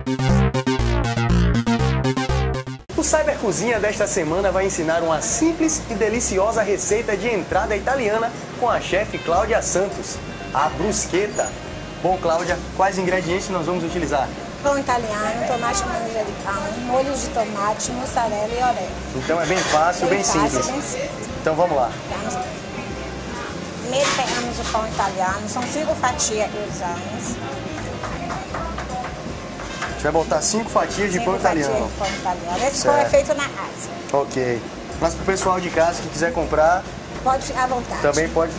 O Cyber Cozinha desta semana vai ensinar uma simples e deliciosa receita de entrada italiana com a chefe Cláudia Santos, a bruschetta. Bom, Cláudia, quais ingredientes nós vamos utilizar? Pão italiano, tomate manjericão, molho de tomate, mussarela e orégano. Então é bem fácil, bem simples. Bem simples. Então vamos lá. Primeiro pegamos o pão italiano, são 5 fatias que usamos. A gente vai botar 5 fatias de pão italiano. Esse pão é feito na casa. Ok. Mas para o pessoal de casa que quiser comprar, pode ficar à vontade. Também pode.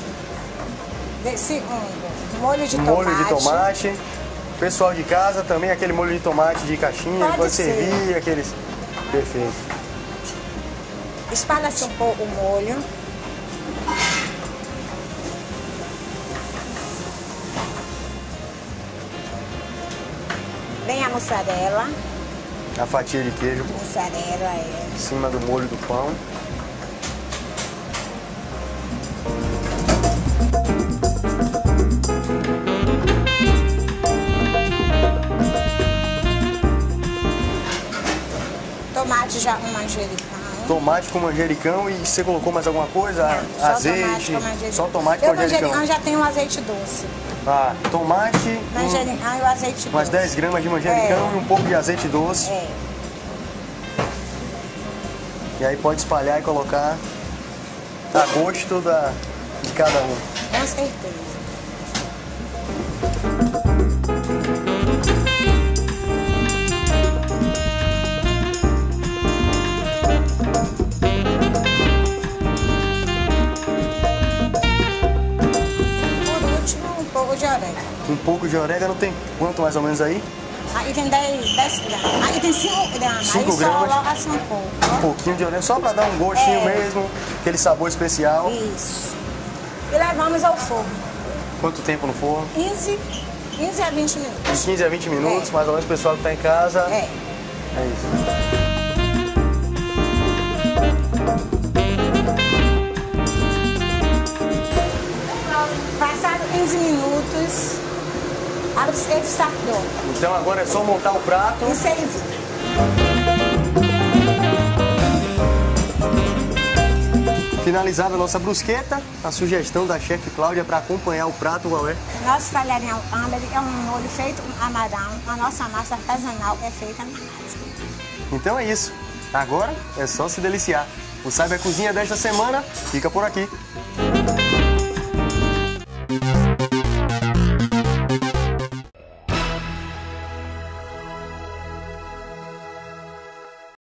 Segundo, molho de tomate. Pessoal de casa também, aquele molho de tomate de caixinha, pode servir, aqueles... Perfeito. Espalha-se um pouco o molho. Vem a mussarela. A fatia de queijo. Mussarela, em cima do molho do pão. Tomate já com manjericão. Tomate com manjericão e você colocou mais alguma coisa? Não, azeite? Só tomate com manjericão. Manjericão já tem um azeite doce. Ah, tomate, manjericão e o azeite doce. Umas 10 gramas de manjericão e um pouco de azeite doce. E aí pode espalhar e colocar a gosto de cada um. Com certeza. Um pouco de orégano tem quanto mais ou menos aí? Aí tem 10 gramas. Aí tem 5 gramas. 5 aí gramas. Só coloca assim um pouco. Um pouquinho de orégano, só para dar um gostinho mesmo, aquele sabor especial. Isso. E levamos ao forno. Quanto tempo no forno? 15 a 20 minutos. De 15 a 20 minutos, mais ou menos, o pessoal que está em casa. É isso. Passado 15 minutos, a bruschetta está pronta. Então agora é só montar o prato. E servir. Finalizada a nossa bruschetta, a sugestão da chefe Cláudia para acompanhar o prato, qual é? Nosso talharinho Amber é um molho feito com amarão. A nossa massa artesanal é feita na casa. Então é isso. Agora é só se deliciar. O Cyber Cozinha desta semana fica por aqui.